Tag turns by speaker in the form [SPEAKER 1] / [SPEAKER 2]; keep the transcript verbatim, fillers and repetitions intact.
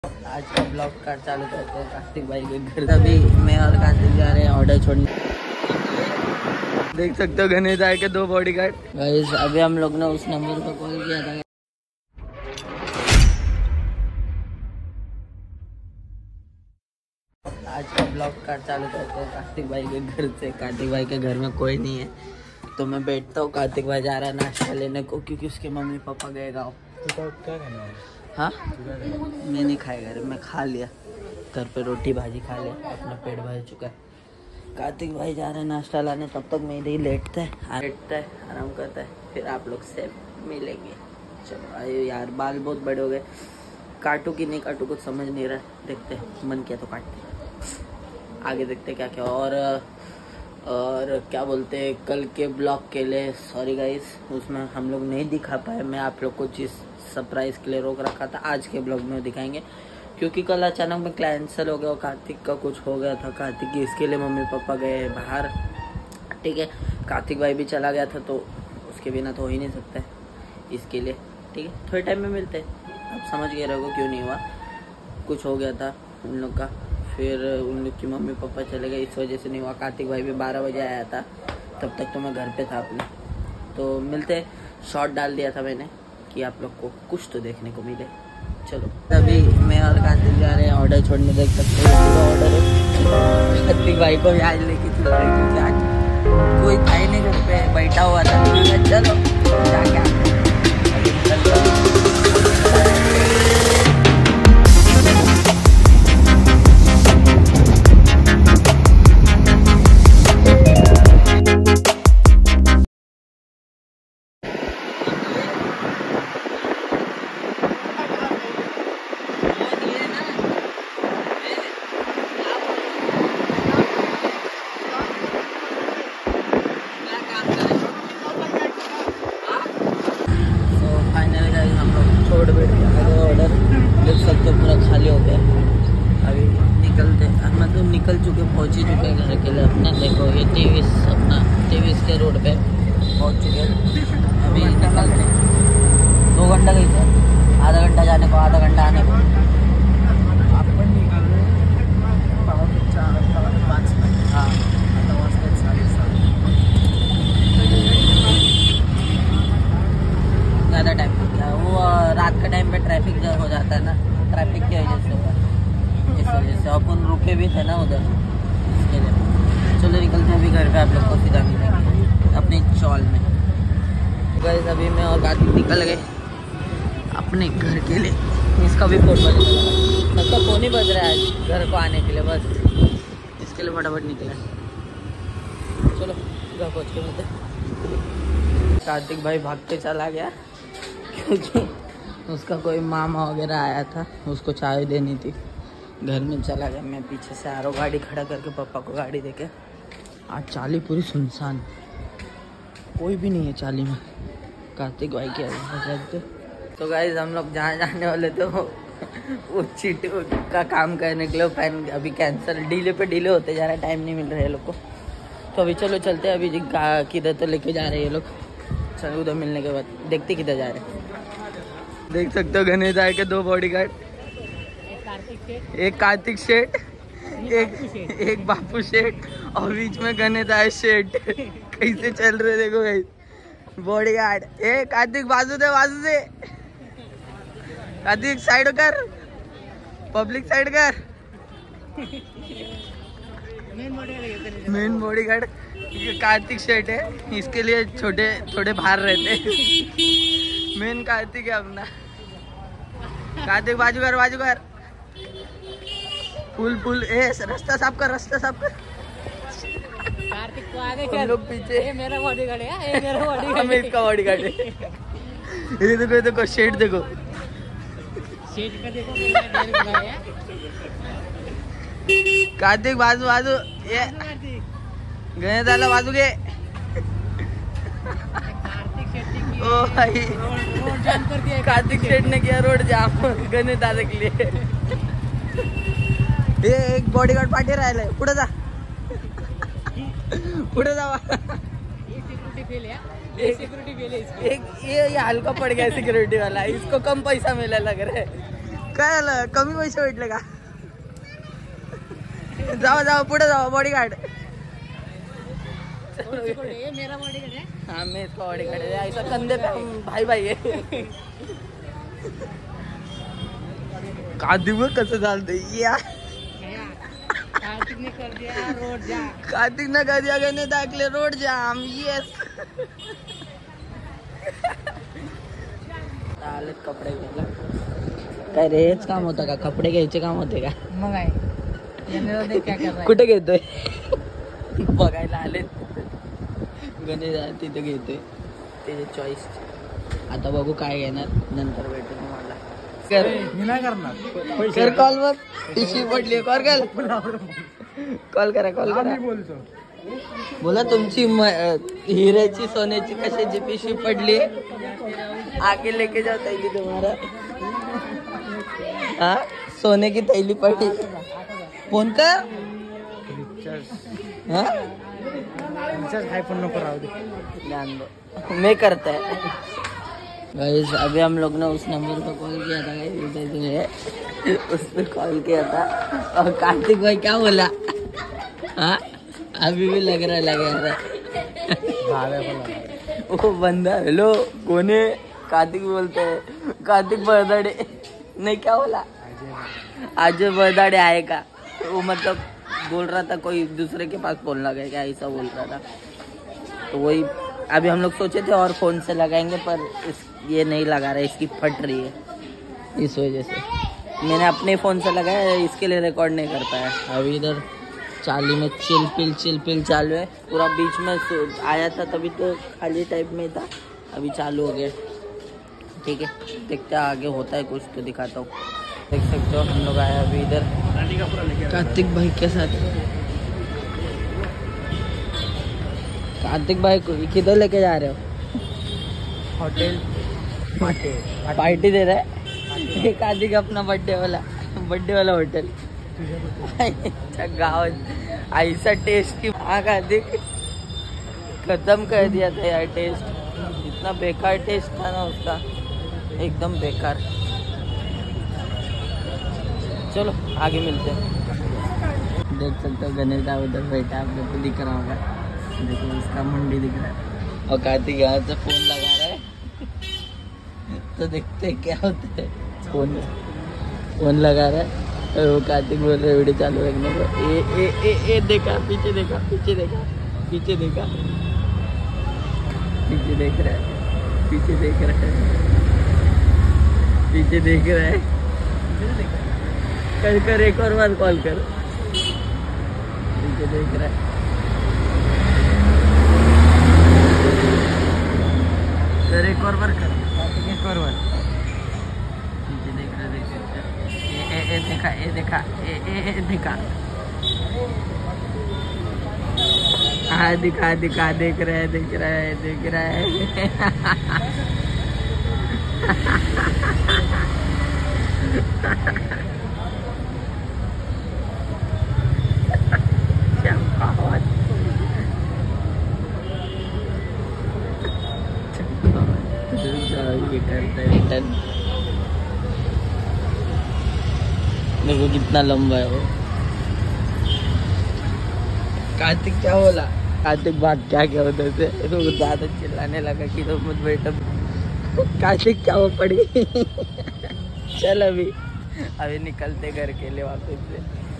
[SPEAKER 1] आज का ब्लॉग का चालू करते हैं कार्तिक भाई के घर। अभी मैं और कार्तिक जा रहे हैं ऑर्डर छोड़ने। देख सकते हो गणेश भाई के दो बॉडीगार्ड। गाइस अभी हम लोग ने उस नंबर पर कॉल किया था। आज का ब्लॉग का चालू करते हैं कार्तिक भाई के घर से। कार्तिक भाई के घर में कोई नहीं है तो मैं बैठता हूँ। कार्तिक भाई जा रहा है नाश्ता लेने को क्योंकि उसके मम्मी पापा गए गाँव।
[SPEAKER 2] क्या करना है?
[SPEAKER 1] हाँ मैं नहीं खाया घर में, खा लिया घर पे, रोटी भाजी खा लिया, अपना पेट भर चुका है। कार्तिक भाई जा रहे हैं नाश्ता लाने, तब तक मैं इधर ही लेटता है लेटता है आराम करता है, फिर आप लोग से मिलेंगे। चलो आइए यार, बाल बहुत बड़े हो गए, काटू कि नहीं काटू कुछ समझ नहीं रहा, देखते हैं, मन किया तो काटते, आगे देखते क्या क्या। और और क्या बोलते हैं, कल के ब्लॉग के लिए सॉरी गाइस, उसमें हम लोग नहीं दिखा पाए। मैं आप लोग को चीज़ सरप्राइज के लिए रोक रखा था, आज के ब्लॉग में दिखाएंगे क्योंकि कल अचानक में कैंसिल हो गया और कार्तिक का कुछ हो गया था। कार्तिक की इसके लिए मम्मी पापा गए बाहर, ठीक है। कार्तिक भाई भी चला गया था तो उसके बिना तो हो ही नहीं सकता है, इसके लिए ठीक है। थोड़े टाइम में मिलते हैं, आप समझ गए रहोगे क्यों नहीं हुआ, कुछ हो गया था उन लोग का, फिर उन लोग की मम्मी पापा चले गए, इस वजह से नहीं हुआ। कार्तिक भाई भी बारह बजे आया था, तब तक तो मैं घर पे था अपने। तो मिलते, शॉर्ट डाल दिया था मैंने कि आप लोग को कुछ तो देखने को मिले। चलो अभी मैं और कार्तिक जा रहे हैं ऑर्डर छोड़ने, देख सकते हो ऑर्डर है। कार्तिक भाई को भी आज लेके चल रहे क्योंकि आज कोई था ही नहीं घर पे, बैठा हुआ था। चलो जाके आते हैं। ऑर्डर देख सकते हो पूरा खाली हो गया। अभी निकलते, मतलब निकल चुके, पहुंच ही चुके घर के लिए अपने। देखो ये तेईस अपना तेईस के रोड पे पहुंच चुके। अभी निकलते, दो घंटा गई थे, आधा घंटा जाने को, आधा घंटा आने को। हाँ ज़्यादा टाइम हो गया, वो रात के टाइम पे ट्रैफिक हो जाता है ना, ट्रैफिक की वजह से हुआ, इस वजह से अपन रुके भी थे ना उधर, इसके लिए। चलो निकलते हैं अभी घर पे, आप लोग को सीधा मिलेंगे अपने चौल में। गाइस अभी मैं और कार्तिक निकल गए अपने घर के लिए। इसका भी फोन बज रहा है, सबका फोन ही बज रहा है आज घर को आने के लिए, बस इसके लिए फटाफट निकले। चलो घर पहुँच के मिलते। कार्तिक भाई भाग के चला गया क्योंकि उसका कोई मामा वगैरह आया था, उसको चाय देनी थी, घर में चला गया। मैं पीछे से आ रहा हूँ गाड़ी खड़ा करके, पापा को गाड़ी देके। आज चाली पूरी सुनसान, कोई भी नहीं है चाली में। कार्तिक भाई के वजह। तो गाइस हम लोग जहाँ जाने वाले थे वो चीट का काम करने के लिए फैन अभी कैंसिल, डीले पे डीले होते जा रहा है, टाइम नहीं मिल रहा है लोग को। तो अभी चलो चलते हैं, अभी किधर तो लेके जा रहे हैं ये लोग। चलो उधर मिलने के बाद देखते किधर जा रहे हैं। देख सकते हो गणेश भाई के दो बॉडीगार्ड, एक कार्तिक शेठ, एक एक बापू शेठ और बीच में गणेश भाई शेठ। कैसे चल रहे देखो भाई बॉडीगार्ड। ए कार्तिक बाजू दे, बाजू दे कार्तिक, साइड कर, पब्लिक साइड कर। मेन बॉडीगार्ड कार्तिक शेठ है, इसके लिए छोटे छोटे बाहर रहते। मेन कार्तिक है अपना। कार्तिक बाजू कर, बाजू कर, पुल पुल, ए रास्ता साफ कर, रास्ता साफ कर।
[SPEAKER 3] कार्तिक को आगे
[SPEAKER 1] हम लोग पीछे।
[SPEAKER 3] ये मेरा बॉडीगार्ड है, ये मेरा बॉडीगार्ड
[SPEAKER 1] है, इसका बॉडीगार्ड है। ये देखो, ये देखो शेठ, देखो
[SPEAKER 3] शेठ का देखो, मेरा ढेर बड़ा है।
[SPEAKER 1] कार्तिक बाजू बाजू, ये गए दाला बाजू के। ओ भाई
[SPEAKER 3] रोड जाम कर दिया
[SPEAKER 1] कार्तिक शेठ ने किया रोड जाम गणेश दादा के लिए। ये एक बॉडीगार्ड पाठी राहिलाय, पुढे जा, पुढे जा।
[SPEAKER 3] ये सिक्योरिटी फेल है, ये सिक्योरिटी फेल है इसकी।
[SPEAKER 1] एक ये ये हल्का पड़ गया सिक्योरिटी वाला, इसको कम पैसा मिला लग रहा है। काय झालं कमी पैसे भेटले का? जाओ जाओ पुढे जाओ बॉडीगार्ड.
[SPEAKER 3] मेरा बॉडीगार्ड है.
[SPEAKER 1] हाँ मैं इसका बॉडीगार्ड है. ऐसा कंधे पे हम भाई भाई है. कार्तिक में कसं चालते या
[SPEAKER 3] कार्तिक ने कर दिया रोड जाम.
[SPEAKER 1] कार्तिक ने कर दिया गणे दाखले रोड जाम. येस. आलेत कपडे घ्यायला. काय रे हेच काम होतं का? कपडे घ्यायचे काम होते का?
[SPEAKER 3] मग आहे याने देख क्या कर रहा है.
[SPEAKER 1] कुठे घेतोय? बघायला आलेत. गणेश तिथे घेतोय त्याचे चॉईस. आता बघू काय घेणार नंतर भेटू तुम्हाला. कर
[SPEAKER 3] मी नाही करणार.
[SPEAKER 1] कर कॉल वर. पिशवी पडली. कॉल कर. कॉल करा कॉल करा.
[SPEAKER 3] बोलतो
[SPEAKER 1] बोला तुमची हिऱ्याची सोन्याची कशाची पिशवी पडली आगे लेके जाओ थैली तुम्हारा. हाँ सोने की थैली पड़ी. फोन कर. हाँ
[SPEAKER 3] आईफोन नको राहू दे.
[SPEAKER 1] ध्यान दो मैं करता है. गाइस अभी हम लोग ने उस नंबर पर कॉल किया था गाइस. उस पर कॉल किया था और कार्तिक भाई क्या बोला? हाँ अभी भी लग रहा है लगा रहा है. वो बंदा हेलो कोने कार्तिक बोलते हैं. कार्तिक बर्दाड़े नहीं क्या बोला? आज बर्दाड़े आएगा. वो मतलब बोल रहा था कोई दूसरे के पास फोन लगा क्या ऐसा बोल रहा था. तो वही अभी हम लोग सोचे थे और फोन से लगाएंगे पर इस ये नहीं लगा रहा. इसकी फट रही है इस वजह से मैंने अपने फ़ोन से लगाया. इसके लिए रिकॉर्ड नहीं कर पाया. अभी इधर चाली में चिल पिल चिल पिल चालू है. पूरा बीच में आया था तभी तो खाली टाइप में था. अभी चालू हो गया. ठीक है देखते हैं आगे होता है कुछ तो दिखाता हूँ. देख सकते हो हम लोग आए अभी इधर कार्तिक भाई के साथ. कार्तिक भाई को किधर लेके जा रहे हो?
[SPEAKER 3] होटल
[SPEAKER 1] पार्टी दे रहा है. कार्तिक अपना बर्थडे वाला बर्थडे वाला होटल. गाँव ऐसा टेस्ट की वहाँ कार्तिक खत्म कर दिया था यार. टेस्ट इतना बेकार टेस्ट था ना उसका एकदम बेकार. चलो आगे मिलते हैं. देख सकते हो गणेश दा उधर बैठा है. आप लोग को दिख रहा होगा. देखो इसका मुंडी दिख रहा है और कार्तिक यहाँ से फोन लगा रहा है. तो देखते हैं क्या होता है. फोन फोन लगा रहा है और वो कार्तिक बोल रहे वीडियो चालू रखने को. ए ए ए ए देखा पीछे देखा पीछे देखा पीछे देखा पीछे देख रहा है पीछे देख रहा है पीछे देख रहा है. कर कर एक और बार कॉल कर. पीछे देख रहा है. कर एक और बार कर. एक और बार पीछे देख रहा है. देख सकते हो. ए ए देखा ए देखा ए ए ए देखा. हाँ दिखा दिखा देख रहा है देख रहा है देख रहा है. देखो कितना लंबा है वो. कार्तिक क्या बोला? कार्तिक भाग क्या क्या उधर से. तो ज्यादा चिल्लाने लगा कि तो मत बैठो. कार्तिक क्या वो पड़ गई. चल अभी अभी निकलते घर के लिए वापस से.